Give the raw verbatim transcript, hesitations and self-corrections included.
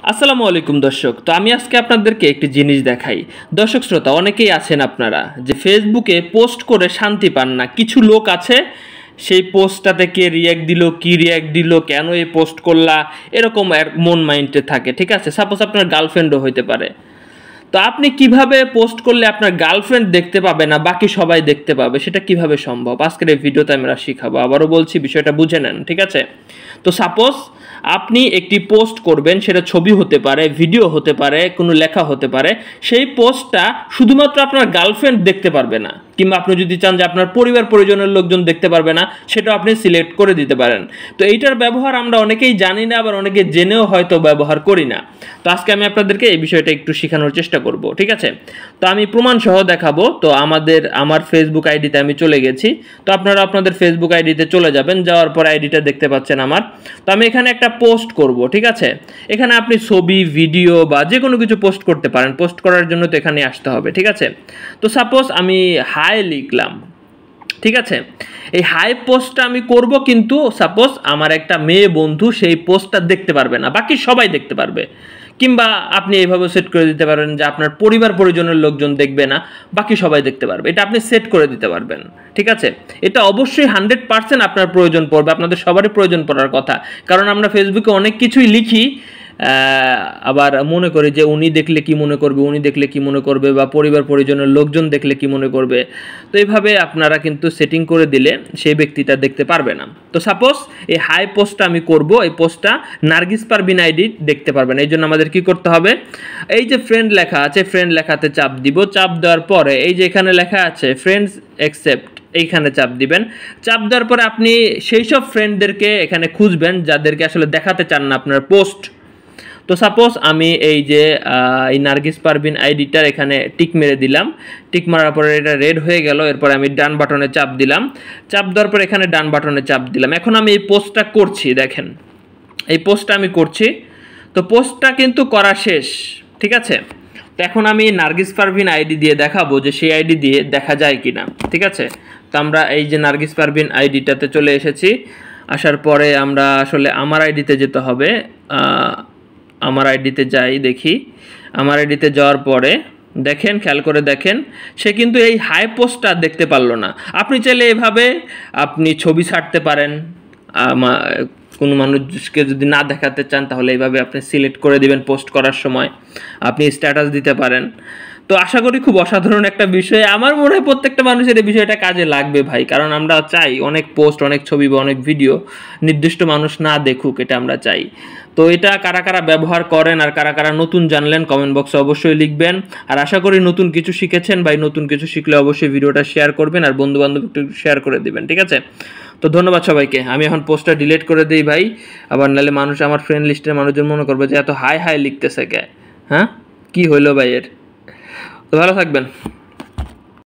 আসসালামু আলাইকুম দর্শক। তো আমি আজকে আপনাদেরকে একটি জিনিস দেখাই। দর্শক শ্রোতা অনেকেই আছেন আপনারা যে ফেসবুকে পোস্ট করে শান্তি পান না। কিছু লোক আছে সেই পোস্টটাতে কে রিয়্যাক্ট দিল, কি রিয়্যাক্ট দিল, কেন এই পোস্ট করলা, এরকম মন মাইন্ডে থাকে। ঠিক আছে, সাপোজ আপনার গার্লফ্রেন্ডও হইতে পারে। তো আপনি কিভাবে পোস্ট করলে আপনার গার্লফ্রেন্ড দেখতে পাবে না, বাকি সবাই দেখতে পাবে, সেটা কিভাবে সম্ভব আজকের এই ভিডিওতে আমরা শিখাবো। আবারও বলছি, বিষয়টা বুঝে নেন। ঠিক আছে, তো সাপোজ আপনি একটি পোস্ট করবেন, সেটা ছবি হতে পারে, ভিডিও হতে পারে, কোনো লেখা হতে পারে। সেই পোস্টটা শুধুমাত্র আপনার গার্লফ্রেন্ড দেখতে পারবে না, কিংবা আপনি যদি চান যে আপনার পরিবার পরিজনের লোকজন দেখতে পারবে না, সেটাও আপনি সিলেক্ট করে দিতে পারেন। তো এইটার ব্যবহার আমরা অনেকেই জানি না, আবার অনেকে জেনেও হয়তো ব্যবহার করি না। তো আজকে আমি আপনাদেরকে এই বিষয়টা একটু শেখানোর চেষ্টা করব। ঠিক আছে, তো আমি প্রমাণ সহ দেখাবো। তো আমাদের আমার ফেসবুক আইডিতে আমি চলে গেছি। তো আপনারা আপনাদের ফেসবুক আইডিতে চলে যাবেন, যাওয়ার পর আইডিটা দেখতে পাচ্ছেন আমার। তো আমি এখানে একটা পোস্ট করব। ঠিক আছে, এখানে আপনি ছবি, ভিডিও বা যে কোনো কিছু পোস্ট করতে পারেন। পোস্ট করার জন্য তো এখানে আসতে হবে। ঠিক আছে, তো সাপোজ আমি হাই লিখলাম। ঠিক আছে, এই হাই পোস্টটা আমি করব, কিন্তু সাপোজ আমার একটা মেয়ে বন্ধু সেই পোস্টটা দেখতে পারবে না, বাকি সবাই দেখতে পারবে। কিংবা আপনি এইভাবে সেট করে দিতে পারেন যে আপনার পরিবার পরিজনের লোকজন দেখবে না, বাকি সবাই দেখতে পারবে। এটা আপনি সেট করে দিতে পারবেন। ঠিক আছে, এটা অবশ্যই হান্ড্রেড পার্সেন্ট আপনার প্রয়োজন পড়বে, আপনাদের সবারই প্রয়োজন পড়ার কথা। কারণ আমরা ফেসবুকে অনেক কিছুই লিখি, আবার মনে করি যে উনি দেখলে কি মনে করবে, উনি দেখলে কি মনে করবে, বা পরিবার পরিজনের লোকজন দেখলে কি মনে করবে। তো এইভাবে আপনারা কিন্তু সেটিং করে দিলে সেই ব্যক্তিটা দেখতে পারবে না। তো সাপোজ এই হাই পোস্টটা আমি করব, এই পোস্টটা নার্গিস পারভিন আইডি দেখতে পারবেন। এই জন্য আমাদের কি করতে হবে, এই যে ফ্রেন্ড লেখা আছে, ফ্রেন্ড লেখাতে চাপ দিব। চাপ দেওয়ার পরে এই যে এখানে লেখা আছে ফ্রেন্ডস অ্যাকসেপ্ট, এইখানে চাপ দিবেন। চাপ দেওয়ার পরে আপনি সেই সব ফ্রেন্ডদেরকে এখানে খুঁজবেন যাদেরকে আসলে দেখাতে চান না আপনার পোস্ট। তো সাপোজ আমি এই যে এই নার্গিস পারভিন আইডিটার এখানে টিক মেরে দিলাম। টিক মারার পরে এটা রেড হয়ে গেল। এরপর আমি ডান বাটনে চাপ দিলাম। চাপ দেওয়ার পর এখানে ডান বাটনে চাপ দিলাম। এখন আমি এই পোস্টটা করছি, দেখেন এই পোস্টটা আমি করছি। তো পোস্টটা কিন্তু করা শেষ। ঠিক আছে, তো এখন আমি নার্গিস পারভিন আইডি দিয়ে দেখাবো যে সেই আইডি দিয়ে দেখা যায় কিনা। ঠিক আছে, তো আমরা এই যে নার্গিস পারভিন আইডিটাতে চলে এসেছি। আসার পরে আমরা আসলে আমার আইডিতে যেতে হবে। আমার আইডিতে যাই, দেখি আমার আইডিতে যাওয়ার পরে দেখেন, খেয়াল করে দেখেন, সে কিন্তু এই হাই পোস্টটা দেখতে পারলো না। আপনি চাইলে এভাবে আপনি ছবি ছাড়তে পারেন। কোনো মানুষকে যদি না দেখাতে চান তাহলে এইভাবে আপনি সিলেক্ট করে দিবেন। পোস্ট করার সময় আপনি স্ট্যাটাস দিতে পারেন। তো আশা করি খুব অসাধারণ একটা বিষয়। আমার মনে হয় প্রত্যেকটা মানুষের এই বিষয়টা কাজে লাগবে ভাই, কারণ আমরা চাই অনেক পোস্ট, অনেক ছবি বা অনেক ভিডিও নির্দিষ্ট মানুষ না দেখুক, এটা আমরা চাই। তো এটা কারা কারা ব্যবহার করেন আর কারা কারা নতুন জানলেন কমেন্ট বক্সে অবশ্যই লিখবেন। আর আশা করি নতুন কিছু শিখেছেন ভাই। নতুন কিছু শিখলে অবশ্যই ভিডিওটা শেয়ার করবেন আর বন্ধু বান্ধব একটু শেয়ার করে দিবেন। ঠিক আছে, তো ধন্যবাদ সবাইকে। আমি এখন পোস্টটা ডিলিট করে দিই ভাই, আবার নাহলে মানুষ, আমার ফ্রেন্ড লিস্টের মানুষজন মনে করবে যে এত হাই হাই লিখতেছে কে, হ্যাঁ কি হইলো ভাই এর। তো ভালো থাকবেন।